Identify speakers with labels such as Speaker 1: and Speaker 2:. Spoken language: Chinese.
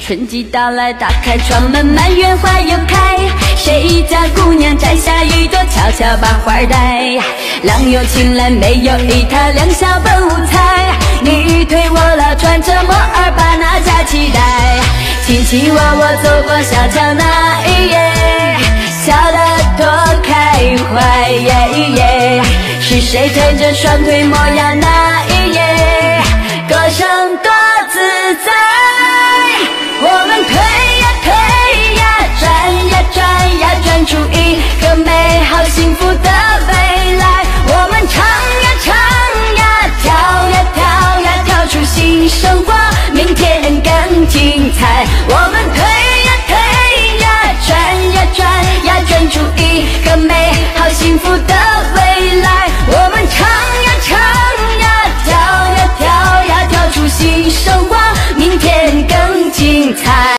Speaker 1: 春季到来，打开窗门，满园花又开。谁家姑娘摘下一朵，悄悄把花戴。郎有情来，妹有意，他两小本无猜。你推我拉，穿着摩尔把那家期待。卿卿我我走过小桥那一夜，笑得多开怀。是谁推着双腿模样那一夜，歌声多自在。我们推呀推呀，转呀转呀，转出一个美好幸福的未来。我们唱呀唱呀，跳呀跳呀，跳出新生活，明天更精彩。我们推呀推呀，转呀转呀，转出一个美好幸福的未来。我们唱呀唱呀，跳呀跳呀，跳出新生活，明天更精彩。